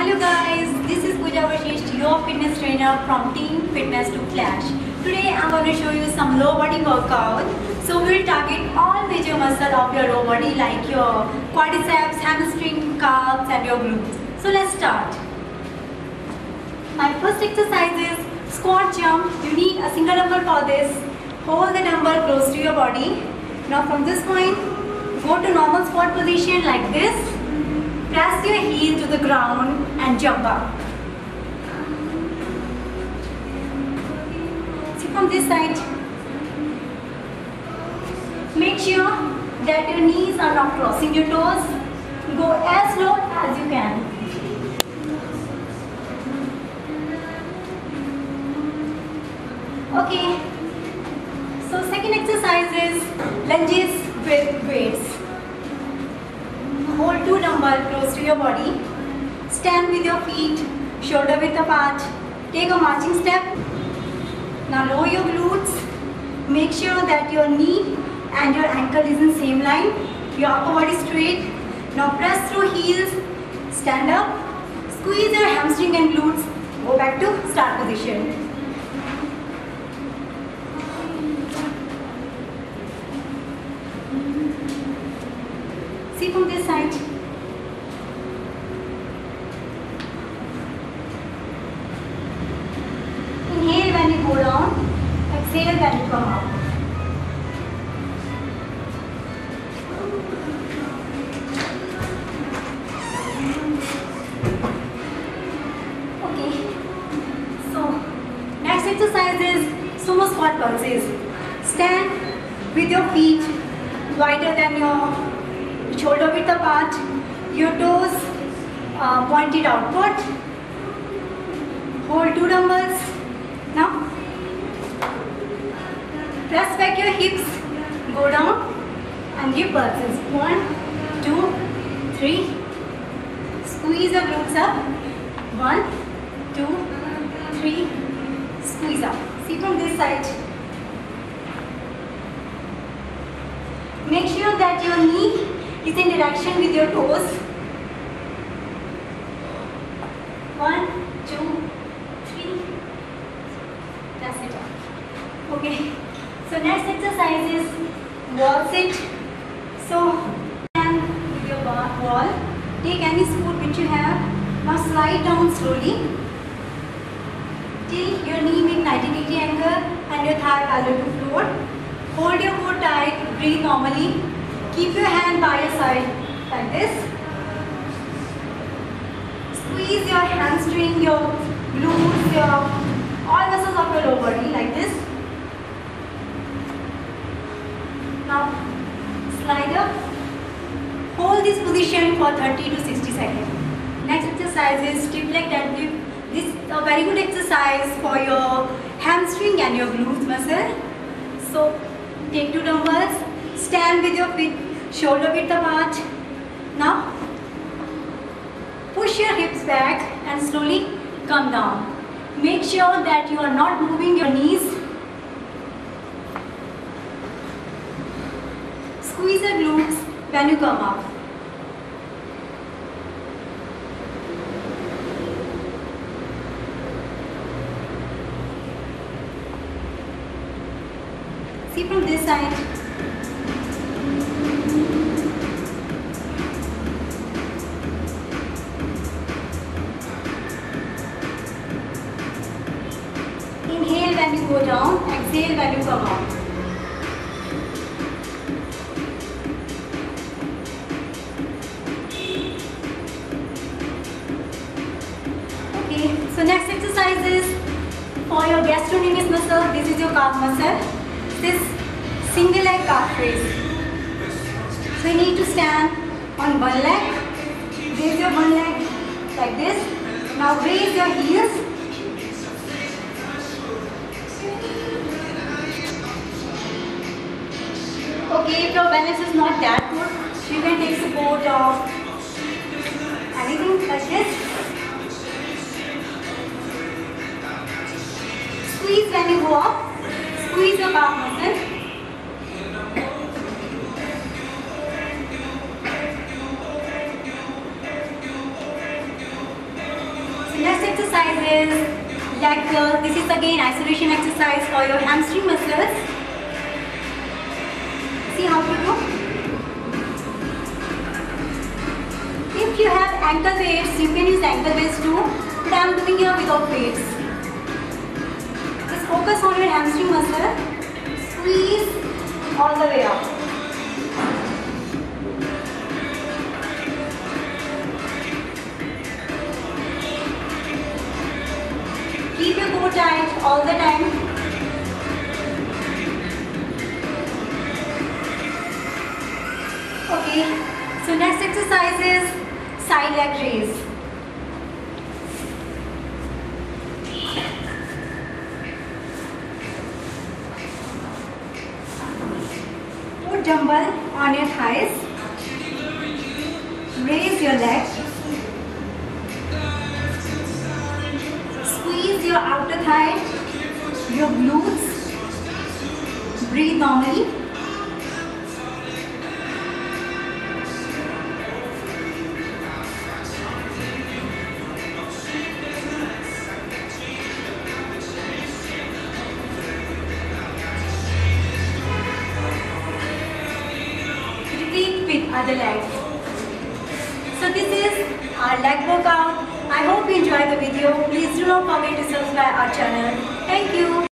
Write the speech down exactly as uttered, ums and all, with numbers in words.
Hello guys, this is your fitness trainer from Team Fitness to Flash. Today I'm going to show you some lower body workout. So we'll target all major muscle of your lower body like your quadriceps, hamstring, calves and your glutes. So let's start. My first exercise is squat jump. You need a single dumbbell for this. Hold the dumbbell close to your body. Now from this point, go to normal squat position like this. Press your heel to the ground and jump up. See from this side. Make sure that your knees are not crossing your toes. Go as low as you can. Okay. So second exercise is lunges with weights. Hold two dumbbells close to your body. Stand with your feet shoulder width apart. Take a marching step. Now lower your glutes. Make sure that your knee and your ankle is in same line. Your upper body straight. Now press through heels. Stand up. Squeeze your hamstring and glutes. Go back to start position. See from this side. Inhale when you go down, exhale when you come up. Okay. So, next exercise is sumo squat pulses. Stand with your feet wider than your shoulder width apart, your toes uh, pointed outward. Hold two dumbbells. Now, press back your hips, go down and give pulses. One, two, three. Squeeze your glutes up. One, two, three. Squeeze up. See from this side. Make sure that your knee is in direction with your toes. One, two, three. That's it. Okay. So next exercise is wall sit. So stand with your wall. Take any support which you have. Now slide down slowly till your knee make ninety degree angle and your thigh parallel to floor. Hold your core tight. Breathe normally. Keep your hand by your side like this. Squeeze your hamstring, your glutes, your all muscles of your lower body like this. Now slide up. Hold this position for thirty to sixty seconds. Next exercise is stiff leg deadlift. This is a very good exercise for your hamstring and your glutes muscle. So take two dumbbells. Stand with your feet shoulder width apart. Now push your hips back and slowly come down. Make sure that you are not moving your knees. Squeeze your glutes when you come up. See from this side. Inhale when you go down, exhale when you come up. Okay, so next exercise is for your gastrocnemius muscle. This is your calf muscle. This single leg calf raise. So you need to stand on one leg. Raise your one leg like this. Now raise your heels. Okay, if your balance is not that good, you can take support of anything like this. Squeeze when you go up. Squeeze your calf muscle. next exercise is leg curl. This is again isolation exercise for your hamstring muscles. See how to do. If you have ankle weights, you can use ankle weights too, but I am doing here without weights. Just focus on your hamstring muscle. Squeeze all the way up. Keep your core tight all the time. Okay, so next exercise is side leg raise. Put dumbbell on your thighs. Raise your leg. Squeeze your outer thigh, your glutes. Breathe normally. Repeat with other legs. So this is our leg workout. I hope you enjoyed the video. Please do not forget to subscribe our channel. Thank you.